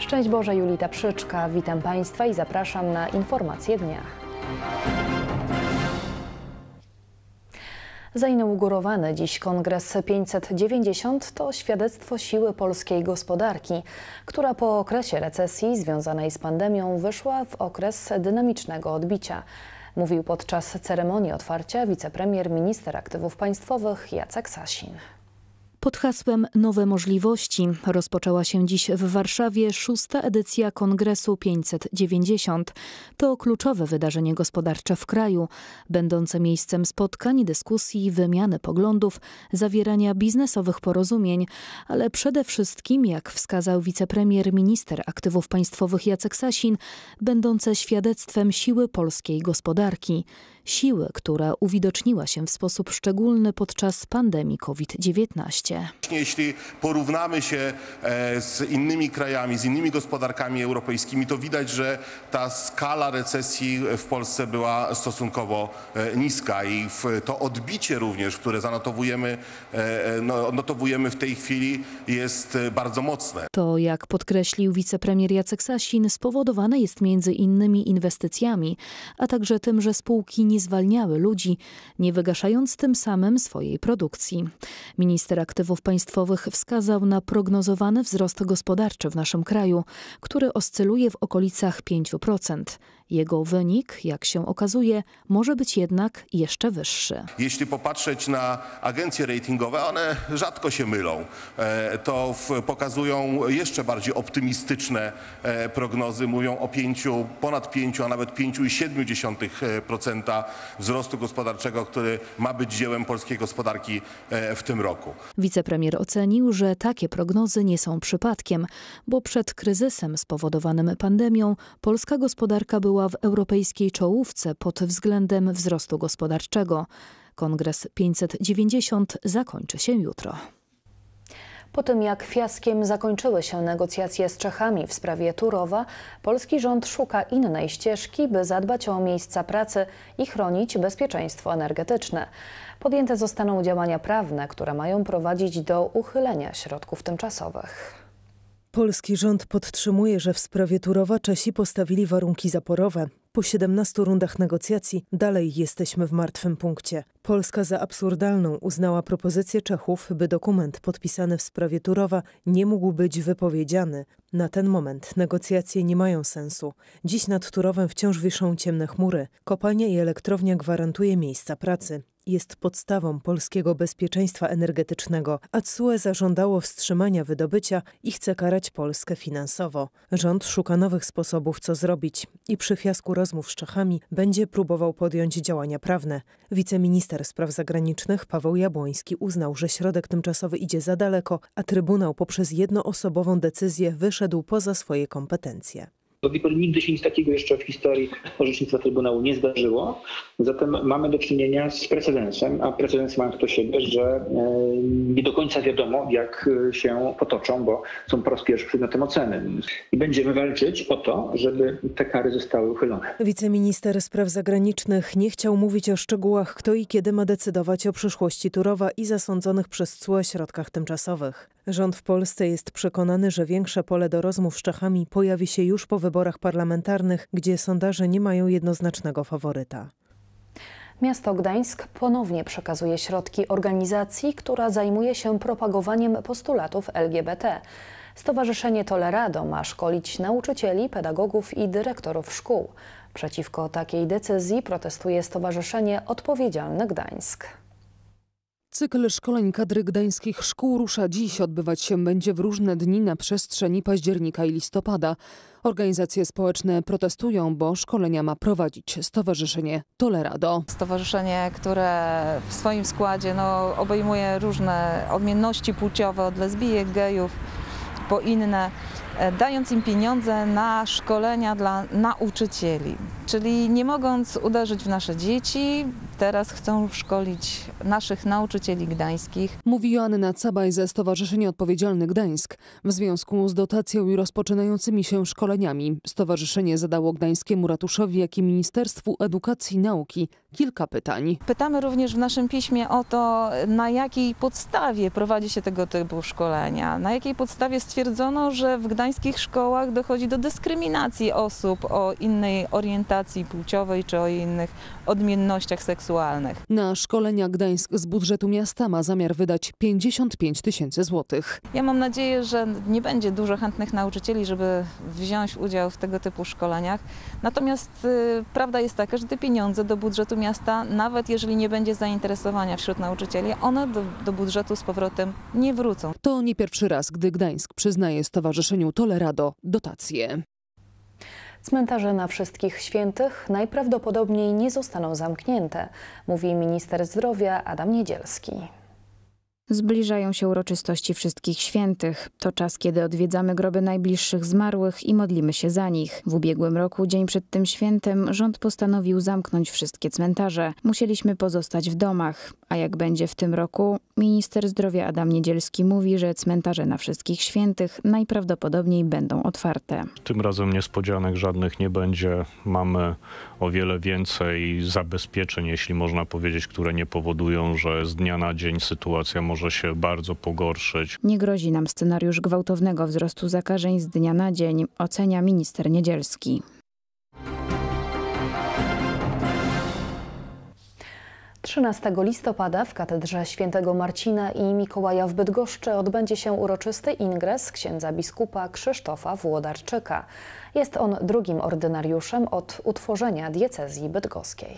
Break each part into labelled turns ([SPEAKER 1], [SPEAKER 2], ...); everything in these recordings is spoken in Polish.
[SPEAKER 1] Szczęść Boże, Julita Przyczka. Witam Państwa i zapraszam na informacje dnia. Zainaugurowany dziś Kongres 590 to świadectwo siły polskiej gospodarki, która po okresie recesji związanej z pandemią wyszła w okres dynamicznego odbicia. Mówił podczas ceremonii otwarcia wicepremier, minister aktywów państwowych Jacek Sasin.
[SPEAKER 2] Pod hasłem Nowe możliwości rozpoczęła się dziś w Warszawie 6. edycja Kongresu 590. To kluczowe wydarzenie gospodarcze w kraju, będące miejscem spotkań, dyskusji, wymiany poglądów, zawierania biznesowych porozumień, ale przede wszystkim, jak wskazał wicepremier, minister aktywów państwowych Jacek Sasin, będące świadectwem siły polskiej gospodarki. Siły, która uwidoczniła się w sposób szczególny podczas pandemii COVID-19.
[SPEAKER 3] Jeśli porównamy się z innymi krajami, z innymi gospodarkami europejskimi, to widać, że ta skala recesji w Polsce była stosunkowo niska i to odbicie również, które notowujemy w tej chwili, jest bardzo mocne.
[SPEAKER 2] To, jak podkreślił wicepremier Jacek Sasin, spowodowane jest między innymi inwestycjami, a także tym, że spółki nie zwalniały ludzi, nie wygaszając tym samym swojej produkcji. Minister aktywów państwowych wskazał na prognozowany wzrost gospodarczy w naszym kraju, który oscyluje w okolicach 5%. Jego wynik, jak się okazuje, może być jednak jeszcze wyższy.
[SPEAKER 3] Jeśli popatrzeć na agencje ratingowe, one rzadko się mylą. To pokazują jeszcze bardziej optymistyczne prognozy. Mówią o ponad 5, a nawet 5,7% wzrostu gospodarczego, który ma być dziełem polskiej gospodarki w tym roku.
[SPEAKER 2] Wicepremier ocenił, że takie prognozy nie są przypadkiem, bo przed kryzysem spowodowanym pandemią polska gospodarka była w europejskiej czołówce pod względem wzrostu gospodarczego. Kongres 590 zakończy się jutro.
[SPEAKER 1] Po tym, jak fiaskiem zakończyły się negocjacje z Czechami w sprawie Turowa, polski rząd szuka innej ścieżki, by zadbać o miejsca pracy i chronić bezpieczeństwo energetyczne. Podjęte zostaną działania prawne, które mają prowadzić do uchylenia środków tymczasowych.
[SPEAKER 4] Polski rząd podtrzymuje, że w sprawie Turowa Czesi postawili warunki zaporowe. Po 17 rundach negocjacji dalej jesteśmy w martwym punkcie. Polska za absurdalną uznała propozycję Czechów, by dokument podpisany w sprawie Turowa nie mógł być wypowiedziany. Na ten moment negocjacje nie mają sensu. Dziś nad Turowem wciąż wiszą ciemne chmury. Kopalnia i elektrownia gwarantuje miejsca pracy. Jest podstawą polskiego bezpieczeństwa energetycznego, a TSUE zażądało wstrzymania wydobycia i chce karać Polskę finansowo. Rząd szuka nowych sposobów, co zrobić i przy fiasku rozmów z Czechami będzie próbował podjąć działania prawne. Wiceminister spraw zagranicznych Paweł Jabłoński uznał, że środek tymczasowy idzie za daleko, a Trybunał poprzez jednoosobową decyzję wyszedł poza swoje kompetencje.
[SPEAKER 5] Do tej pory nigdy się nic takiego jeszcze w historii orzecznictwa Trybunału nie zdarzyło. Zatem mamy do czynienia z precedensem, a precedens ma to do siebie, że nie do końca wiadomo, jak się potoczą, bo są po raz pierwszy przedmiotem oceny. I będziemy walczyć o to, żeby te kary zostały uchylone.
[SPEAKER 4] Wiceminister spraw zagranicznych nie chciał mówić o szczegółach, kto i kiedy ma decydować o przyszłości Turowa i zasądzonych przez TSUE środkach tymczasowych. Rząd w Polsce jest przekonany, że większe pole do rozmów z Czechami pojawi się już po wyborach parlamentarnych, gdzie sondaże nie mają jednoznacznego faworyta.
[SPEAKER 1] Miasto Gdańsk ponownie przekazuje środki organizacji, która zajmuje się propagowaniem postulatów LGBT. Stowarzyszenie Tolerado ma szkolić nauczycieli, pedagogów i dyrektorów szkół. Przeciwko takiej decyzji protestuje Stowarzyszenie Odpowiedzialny Gdańsk.
[SPEAKER 6] Cykl szkoleń kadry gdańskich szkół rusza dziś. Odbywać się będzie w różne dni na przestrzeni października i listopada. Organizacje społeczne protestują, bo szkolenia ma prowadzić Stowarzyszenie Tolerado.
[SPEAKER 7] Stowarzyszenie, które w swoim składzie obejmuje różne odmienności płciowe, od lesbijek, gejów po inne, dając im pieniądze na szkolenia dla nauczycieli. Czyli nie mogąc uderzyć w nasze dzieci, teraz chcą szkolić naszych nauczycieli gdańskich.
[SPEAKER 6] Mówi Joanna Cabaj ze Stowarzyszenia Odpowiedzialny Gdańsk. W związku z dotacją i rozpoczynającymi się szkoleniami stowarzyszenie zadało gdańskiemu ratuszowi, jak i Ministerstwu Edukacji i Nauki kilka pytań.
[SPEAKER 7] Pytamy również w naszym piśmie o to, na jakiej podstawie prowadzi się tego typu szkolenia, na jakiej podstawie stwierdzono, że w gdańskich szkołach dochodzi do dyskryminacji osób o innej orientacji płciowej czy o innych odmiennościach seksualnych.
[SPEAKER 6] Na szkolenia Gdańsk z budżetu miasta ma zamiar wydać 55 000 złotych.
[SPEAKER 7] Ja mam nadzieję, że nie będzie dużo chętnych nauczycieli, żeby wziąć udział w tego typu szkoleniach. Natomiast prawda jest taka, że te pieniądze do budżetu miasta, nawet jeżeli nie będzie zainteresowania wśród nauczycieli, one do budżetu z powrotem nie wrócą.
[SPEAKER 6] To nie pierwszy raz, gdy Gdańsk przyznaje Stowarzyszeniu Tolerado dotacje.
[SPEAKER 1] Cmentarze na Wszystkich Świętych najprawdopodobniej nie zostaną zamknięte, mówi minister zdrowia Adam Niedzielski.
[SPEAKER 8] Zbliżają się uroczystości Wszystkich Świętych. To czas, kiedy odwiedzamy groby najbliższych zmarłych i modlimy się za nich. W ubiegłym roku, dzień przed tym świętem, rząd postanowił zamknąć wszystkie cmentarze. Musieliśmy pozostać w domach. A jak będzie w tym roku? Minister zdrowia Adam Niedzielski mówi, że cmentarze na Wszystkich Świętych najprawdopodobniej będą otwarte.
[SPEAKER 9] Tym razem niespodzianek żadnych nie będzie. Mamy o wiele więcej zabezpieczeń, jeśli można powiedzieć, które nie powodują, że z dnia na dzień sytuacja może się bardzo pogorszyć.
[SPEAKER 8] Nie grozi nam scenariusz gwałtownego wzrostu zakażeń z dnia na dzień, ocenia minister Niedzielski.
[SPEAKER 1] 13 listopada w katedrze Świętego Marcina i Mikołaja w Bydgoszczy odbędzie się uroczysty ingres księdza biskupa Krzysztofa Włodarczyka. Jest on drugim ordynariuszem od utworzenia diecezji bydgoskiej.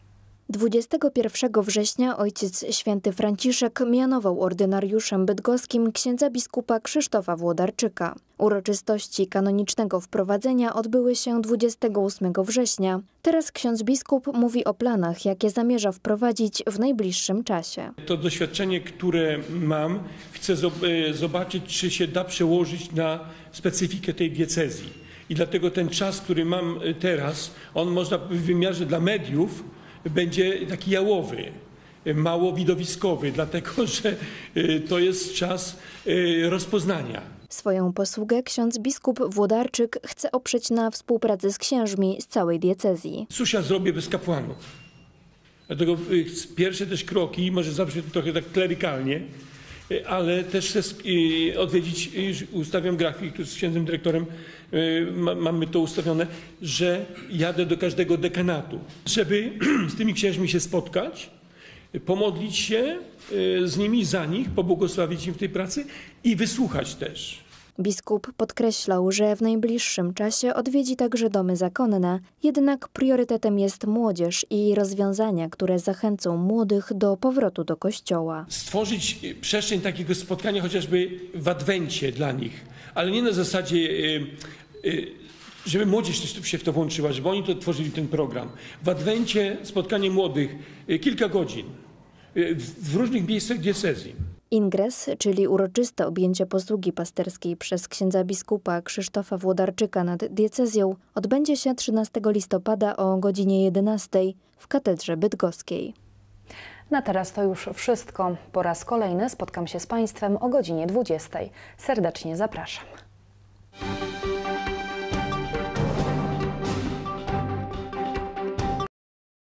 [SPEAKER 10] 21 września ojciec święty Franciszek mianował ordynariuszem bydgoskim księdza biskupa Krzysztofa Włodarczyka. Uroczystości kanonicznego wprowadzenia odbyły się 28 września. Teraz ksiądz biskup mówi o planach, jakie zamierza wprowadzić w najbliższym czasie.
[SPEAKER 11] To doświadczenie, które mam, chcę zobaczyć, czy się da przełożyć na specyfikę tej diecezji. I dlatego ten czas, który mam teraz, on można w wymiarze dla mediów, będzie taki jałowy, mało widowiskowy, dlatego że to jest czas rozpoznania.
[SPEAKER 10] Swoją posługę ksiądz biskup Włodarczyk chce oprzeć na współpracy z księżmi z całej diecezji.
[SPEAKER 11] Cóż ja zrobię bez kapłanów? Dlatego pierwsze też kroki, może zabrzmi to trochę tak klerykalnie, ale też chcę odwiedzić, ustawiam grafik, tu z księdzem dyrektorem mamy to ustawione, że jadę do każdego dekanatu, żeby z tymi księżmi się spotkać, pomodlić się z nimi, za nich, pobłogosławić im w tej pracy i wysłuchać też.
[SPEAKER 10] Biskup podkreślał, że w najbliższym czasie odwiedzi także domy zakonne, jednak priorytetem jest młodzież i rozwiązania, które zachęcą młodych do powrotu do kościoła.
[SPEAKER 11] Stworzyć przestrzeń takiego spotkania chociażby w adwencie dla nich, ale nie na zasadzie, żeby młodzież też się w to włączyła, żeby oni to tworzyli ten program. W adwencie spotkanie młodych, kilka godzin, w różnych miejscach diecezji.
[SPEAKER 10] Ingres, czyli uroczyste objęcie posługi pasterskiej przez księdza biskupa Krzysztofa Włodarczyka nad diecezją, odbędzie się 13 listopada o godzinie 11 w katedrze bydgoskiej.
[SPEAKER 1] Na teraz to już wszystko. Po raz kolejny spotkam się z Państwem o godzinie 20. Serdecznie zapraszam.